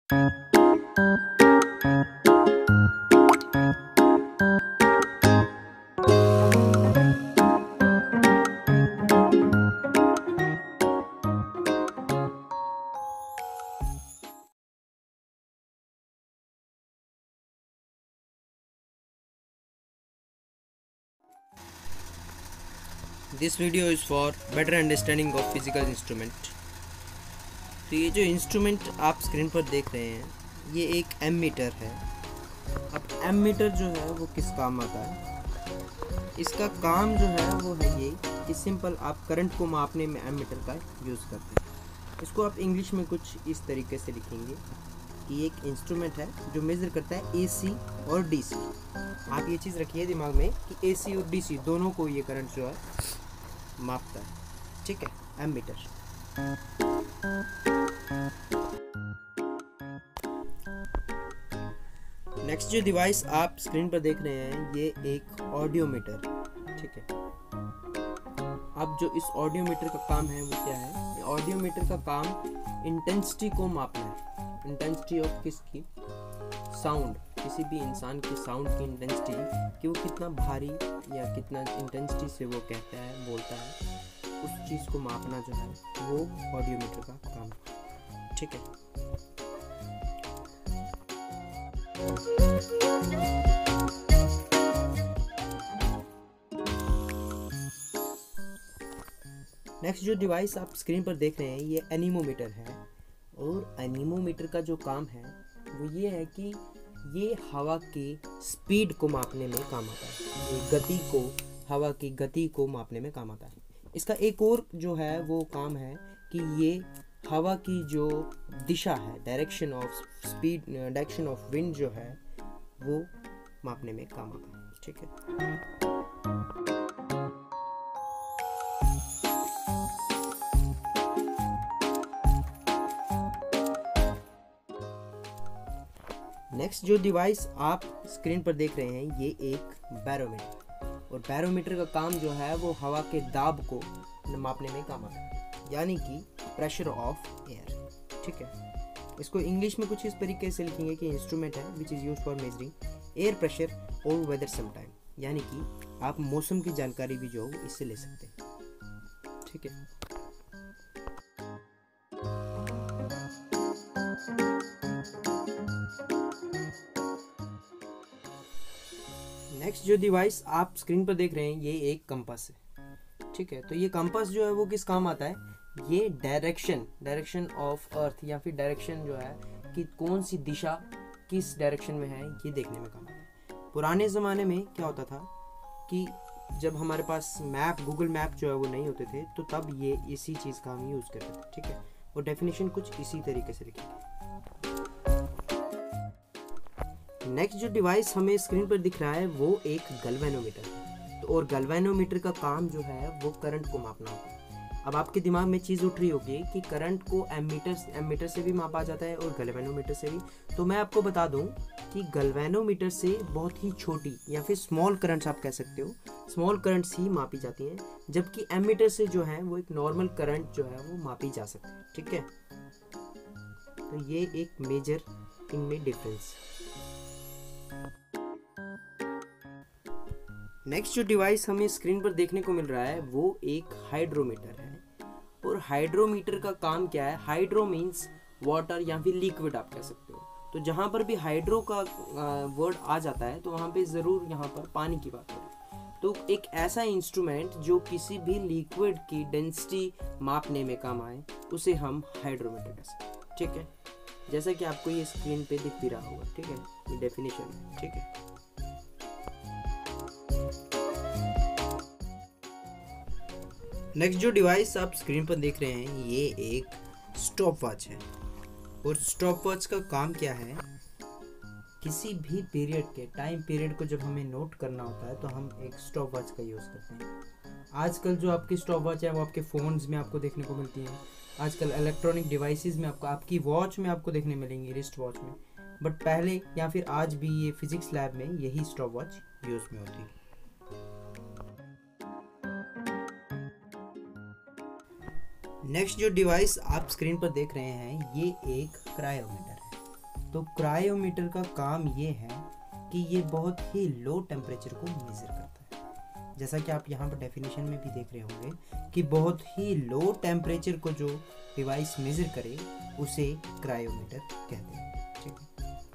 This video is for better understanding of physical instrument. तो ये जो इंस्ट्रूमेंट आप स्क्रीन पर देख रहे हैं ये एक एमीटर है। अब एमीटर जो है वो किस काम आता है? इसका काम जो है वो है ये कि सिंपल आप करंट को मापने में एमीटर का यूज़ करते हैं। इसको आप इंग्लिश में कुछ इस तरीके से लिखेंगे कि एक इंस्ट्रूमेंट है जो मेज़र करता है AC और DC। आप ये चीज़ रखिए दिमाग में कि AC और DC दोनों को ये करंट जो है मापता है। ठीक है, एमीटर। नेक्स्ट जो डिवाइस आप स्क्रीन पर देख रहे हैं ये एक ऑडियोमीटर। ठीक है, अब जो इस ऑडियोमीटर का काम है वो क्या है? ऑडियोमीटर का काम इंटेंसिटी को मापना है। इंटेंसिटी ऑफ किसकी? साउंड। किसी भी इंसान की साउंड की इंटेंसिटी कि वो कितना भारी या कितना इंटेंसिटी से वो कहता है, बोलता है, उस चीज़ को मापना जो है वो ऑडियोमीटर का काम है। ठीक है, नेक्स्ट जो डिवाइस आप स्क्रीन पर देख रहे हैं ये एनीमोमीटर है। और एनीमोमीटर का जो काम है वो ये है कि ये हवा के स्पीड को मापने में काम आता है। ये गति को, हवा की गति को मापने में काम आता है। इसका एक और जो है वो काम है कि ये हवा की जो दिशा है, direction of speed, direction of wind जो है वो मापने में काम आता है। ठीक है, नेक्स्ट जो डिवाइस आप स्क्रीन पर देख रहे हैं ये एक बैरोमीटर। और बैरोमीटर का काम जो है वो हवा के दाब को मापने में काम आता है, यानी कि प्रेशर ऑफ एयर। ठीक है, इसको इंग्लिश में कुछ इस तरीके से लिखेंगे कि इंस्ट्रूमेंट है which is used for measuring air pressure और वेदर समटाइम, यानी कि आप मौसम की जानकारी भी जो है इससे ले सकते हैं। ठीक है, नेक्स्ट जो डिवाइस आप स्क्रीन पर देख रहे हैं ये एक कंपास है। ठीक है, तो ये कंपास जो है वो किस काम आता है? ये डायरेक्शन ऑफ अर्थ या फिर डायरेक्शन जो है कि कौन सी दिशा किस डायरेक्शन में है ये देखने में काम आता है। पुराने ज़माने में क्या होता था कि जब हमारे पास मैप, गूगल मैप जो है वो नहीं होते थे तो तब ये इसी चीज़ का हम यूज़ करते थे। ठीक है, और डेफिनेशन कुछ इसी तरीके से लिखेंगे। नेक्स्ट जो डिवाइस हमें स्क्रीन पर दिख रहा है वो एक गैल्वेनोमीटर है। तो और गैल्वेनोमीटर का काम जो है वो करंट को मापना होता है। अब आपके दिमाग में चीज़ उठ रही होगी कि करंट को एमीटर से भी मापा जाता है और गैल्वेनोमीटर से भी। तो मैं आपको बता दूं कि गैल्वेनोमीटर से बहुत ही छोटी या फिर स्मॉल करंट्स आप कह सकते हो, स्मॉल करंट्स ही मापी जाती हैं, जबकि एमीटर से जो है वो एक नॉर्मल करंट जो है वो मापी जा सकती है। ठीक है, तो ये एक मेजर इनमें डिफरेंस। नेक्स्ट जो डिवाइस हमें स्क्रीन पर देखने को मिल रहा है वो एक हाइड्रोमीटर है। और हाइड्रोमीटर का काम क्या है? हाइड्रो मीन्स वाटर या फिर लिक्विड आप कह सकते हो। तो जहाँ पर भी हाइड्रो का वर्ड आ जाता है तो वहाँ पे ज़रूर यहाँ पर पानी की बात करें। तो एक ऐसा इंस्ट्रूमेंट जो किसी भी लिक्विड की डेंसिटी मापने में काम आए उसे हम हाइड्रोमीटर कह सकते हैं। ठीक है, जैसा कि आपको ये स्क्रीन पे दिख भी रहा होगा। ठीक है, ये डेफिनेशन है। ठीक है, नेक्स्ट जो डिवाइस आप स्क्रीन पर देख रहे हैं ये एक स्टॉप वॉच है। और स्टॉप वॉच का काम क्या है? किसी भी पीरियड के टाइम पीरियड को जब हमें नोट करना होता है तो हम एक स्टॉप वॉच का यूज़ करते हैं। आजकल जो आपकी स्टॉप वॉच है वो आपके फ़ोन्स में आपको देखने को मिलती है। आजकल इलेक्ट्रॉनिक डिवाइसेस में आपको, आपकी वॉच में आपको देखने मिलेंगी, रिस्ट वॉच में। बट पहले या फिर आज भी ये फिजिक्स लैब में यही स्टॉप वॉच यूज़ में होती है। नेक्स्ट जो डिवाइस आप स्क्रीन पर देख रहे हैं ये एक क्रायोमीटर है। तो क्रायोमीटर का काम ये है कि ये बहुत ही लो टेम्परेचर को मेज़र करता है। जैसा कि आप यहाँ पर डेफिनेशन में भी देख रहे होंगे कि बहुत ही लो टेम्परेचर को जो डिवाइस मेज़र करे उसे क्रायोमीटर कहते हैं। ठीक है।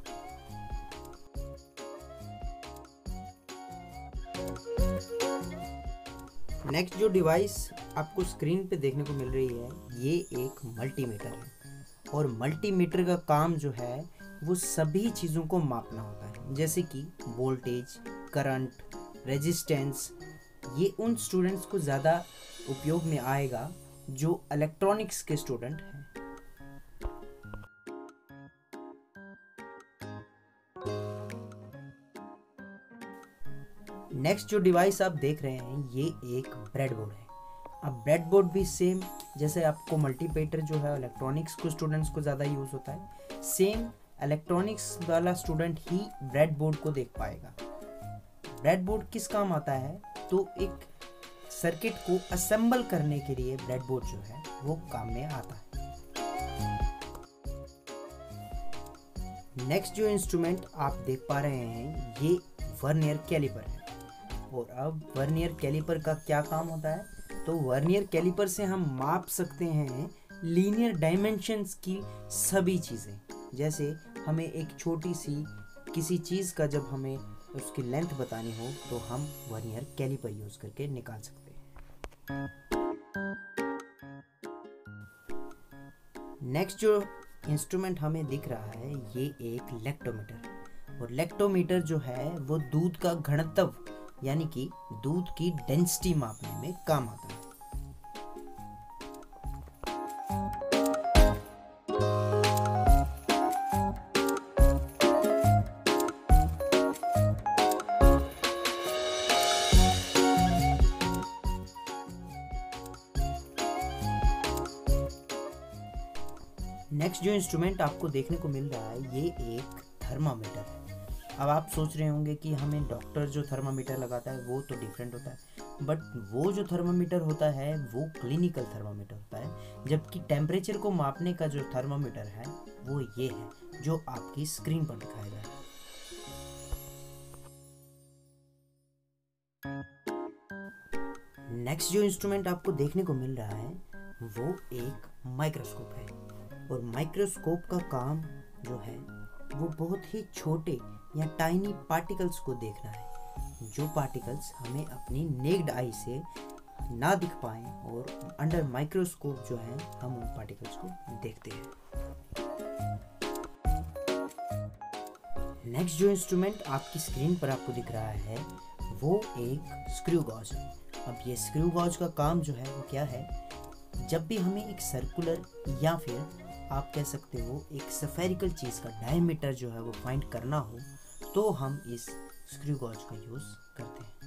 नेक्स्ट जो डिवाइस आपको स्क्रीन पे देखने को मिल रही है ये एक मल्टीमीटर है, और मल्टीमीटर का काम जो है वो सभी चीज़ों को मापना होता है, जैसे कि वोल्टेज, करंट, रेजिस्टेंस। ये उन स्टूडेंट्स को ज़्यादा उपयोग में आएगा जो इलेक्ट्रॉनिक्स के स्टूडेंट हैं। नेक्स्ट जो डिवाइस आप देख रहे हैं ये एक ब्रेडबोर्ड है। अब ब्रेडबोर्ड भी सेम जैसे आपको मल्टीमीटर जो है इलेक्ट्रॉनिक्स को स्टूडेंट्स को ज़्यादा यूज़ होता है, सेम इलेक्ट्रॉनिक्स वाला स्टूडेंट ही ब्रेडबोर्ड को देख पाएगा। ब्रेडबोर्ड किस काम आता है, तो एक सर्किट को असेंबल करने के लिए ब्रेडबोर्ड जो है वो काम में आता है। नेक्स्ट जो इंस्ट्रूमेंट आप देख पा रहे हैं ये वर्नियर कैलिपर है। और अब वर्नियर कैलिपर का क्या काम होता है, तो वर्नियर कैलिपर से हम माप सकते हैं लीनियर डायमेंशंस की सभी चीज़ें। जैसे हमें एक छोटी सी किसी चीज़ का जब हमें उसकी लेंथ बतानी हो तो हम वर्नियर कैलिपर यूज़ करके निकाल सकते हैं। नेक्स्ट जो इंस्ट्रूमेंट हमें दिख रहा है ये एक लेक्टोमीटर है। और लेक्टोमीटर जो है वो दूध का घनत्व यानी कि दूध की डेंसिटी मापने में काम आता है। नेक्स्ट जो इंस्ट्रूमेंट आपको देखने को मिल रहा है ये एक थर्मामीटर है। अब आप सोच रहे होंगे कि हमें डॉक्टर जो थर्मामीटर लगाता है वो तो डिफरेंट होता है, बट वो जो थर्मामीटर होता है वो क्लिनिकल थर्मामीटर होता है, जबकि टेम्परेचर को मापने का जो थर्मामीटर है वो ये है जो आपकी स्क्रीन पर दिखाया गया है। नेक्स्ट जो इंस्ट्रूमेंट आपको देखने को मिल रहा है वो एक माइक्रोस्कोप है। और माइक्रोस्कोप का काम जो है वो बहुत ही छोटे या टाइनी पार्टिकल्स को देखना है, जो पार्टिकल्स हमें अपनी नेक्ड आई से ना दिख पाएं, और अंडर माइक्रोस्कोप जो है हम उन पार्टिकल्स को देखते हैं। नेक्स्ट जो इंस्ट्रूमेंट आपकी स्क्रीन पर आपको दिख रहा है वो एक स्क्रू गॉज है। अब ये स्क्रू गॉज का काम जो है वो क्या है, जब भी हमें एक सर्कुलर या फिर आप कह सकते हो एक स्फेरिकल चीज़ का डायमीटर जो है वो फाइंड करना हो तो हम इस स्क्रू गॉज का यूज़ करते हैं।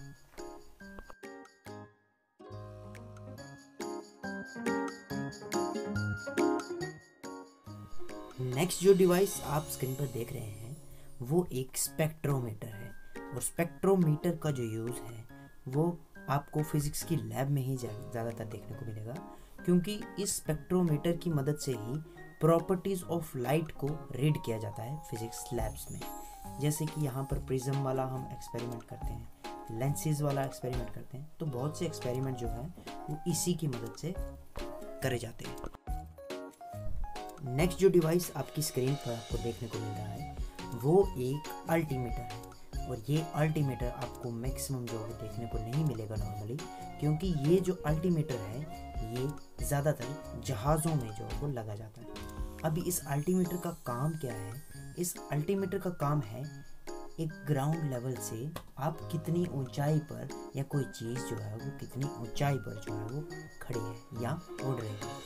नेक्स्ट जो डिवाइस आप स्क्रीन पर देख रहे हैं वो एक स्पेक्ट्रोमीटर है। और स्पेक्ट्रोमीटर का जो यूज़ है वो आपको फिजिक्स की लैब में ही ज़्यादातर देखने को मिलेगा, क्योंकि इस स्पेक्ट्रोमीटर की मदद से ही प्रॉपर्टीज़ ऑफ लाइट को रीड किया जाता है फिजिक्स लैब्स में। जैसे कि यहाँ पर प्रिज्म वाला हम एक्सपेरिमेंट करते हैं, लेंसेज वाला एक्सपेरिमेंट करते हैं, तो बहुत से एक्सपेरिमेंट जो है वो इसी की मदद से करे जाते हैं। नेक्स्ट जो डिवाइस आपकी स्क्रीन पर आपको देखने को मिल रहा है वो एक अल्टीमीटर है। और ये अल्टीमीटर आपको मैक्सिमम जो है देखने को नहीं मिलेगा नॉर्मली, क्योंकि ये जो अल्टीमीटर है ये ज़्यादातर जहाज़ों में जो है वो लगा जाता है। अभी इस अल्टीमीटर का काम क्या है, इस अल्टीमीटर का काम है एक ग्राउंड लेवल से आप कितनी ऊंचाई पर या कोई चीज़ जो है वो कितनी ऊंचाई पर जो है वो खड़ी है या उड़ रही है,